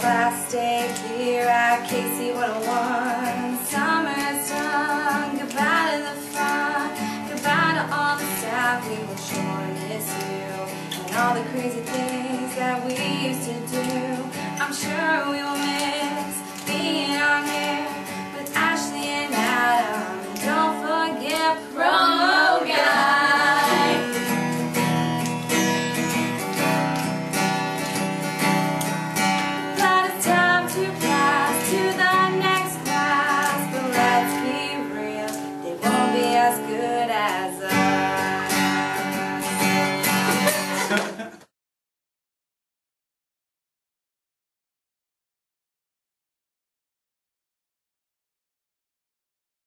last day here at KC101. Summer's done, goodbye to the fun, goodbye to all the staff. We will sure miss you and all the crazy things that we used to do. I'm sure we will miss being on here with Ashley and Adam. Don't forget prom.